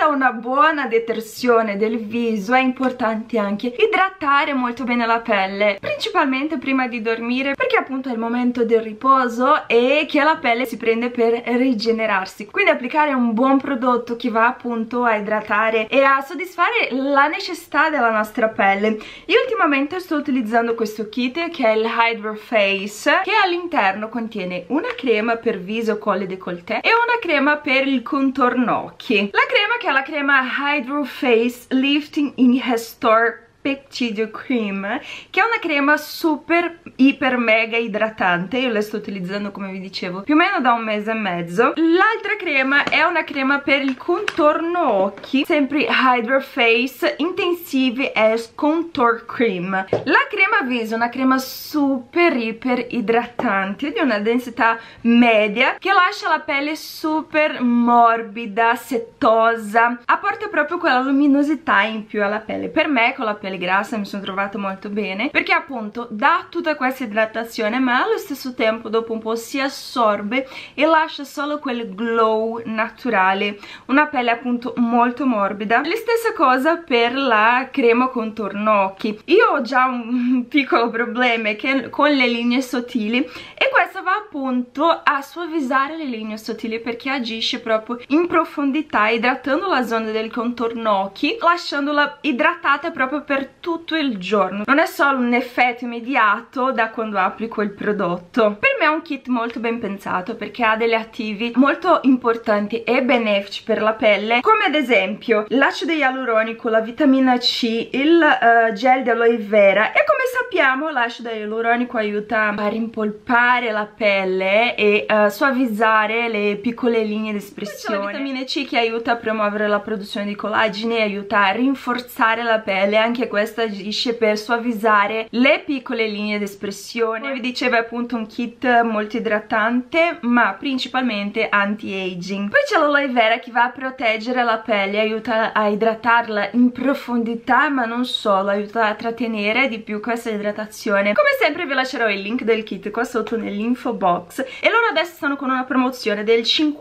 a una buona detersione del viso è importante anche idratare molto bene la pelle, principalmente prima di dormire, perché appunto è il momento del riposo e che la pelle si prende per rigenerarsi. Quindi applicare un buon prodotto che va appunto a idratare e a soddisfare la necessità della nostra pelle. Io ultimamente sto utilizzando questo kit che è il Hydro Face, che all'interno contiene una crema per viso, collo e décolleté e una crema per il contorno occhi. La crema, che è la crema Hydro Face Lifting in Restore Peptide Cream, che è una crema super iper mega idratante. Io la sto utilizzando, come vi dicevo, più o meno da un mese e mezzo. L'altra crema è una crema per il contorno occhi, sempre Hydro Face Intensive As Contour Cream. La crema viso è una crema super iper idratante di una densità media, che lascia la pelle super morbida, settosa, apporta proprio quella luminosità in più alla pelle. Per me, con la pelle grassa, mi sono trovata molto bene, perché appunto dà tutta questa idratazione ma allo stesso tempo dopo un po' si assorbe e lascia solo quel glow naturale, una pelle appunto molto morbida. La stessa cosa per la crema contorno occhi. Io ho già un piccolo problema che con le linee sottili, e questa va appunto a suavizzare le linee sottili, perché agisce proprio in profondità, idratando la zona del contorno occhi, lasciandola idratata proprio per tutto il giorno. Non è solo un effetto immediato da quando applico il prodotto. Per me è un kit molto ben pensato, perché ha degli attivi molto importanti e benefici per la pelle, come ad esempio l'acido ialuronico, la vitamina C, il gel di aloe vera. E come sappiamo l'acido ialuronico aiuta a rimpolpare la pelle e suavizzare le piccole linee di espressione. La vitamina C che aiuta a promuovere la produzione di collagene, aiuta a rinforzare la pelle, anche questa agisce per suavizzare le piccole linee di espressione. Come vi dicevo è appunto un kit molto idratante ma principalmente anti-aging. Poi c'è l'aloe vera che va a proteggere la pelle, aiuta a idratarla in profondità, ma non solo, aiuta a trattenere di più questa idratazione. Come sempre vi lascerò il link del kit qua sotto nell'info box, e loro adesso stanno con una promozione del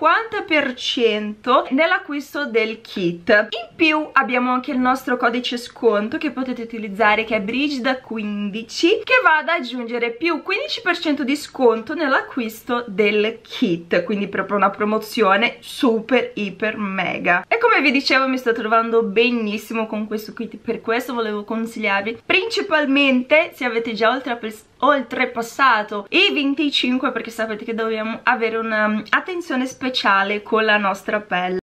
50% nell'acquisto del kit. In più abbiamo anche il nostro codice sconto che potete utilizzare, che è Brigida15, che va ad aggiungere più 15% di sconto nell'acquisto del kit, quindi proprio una promozione super iper mega. E come vi dicevo mi sto trovando benissimo con questo kit, per questo volevo consigliarvi, principalmente se avete già oltrepassato i 25, perché sapete che dobbiamo avere un'attenzione speciale con la nostra pelle.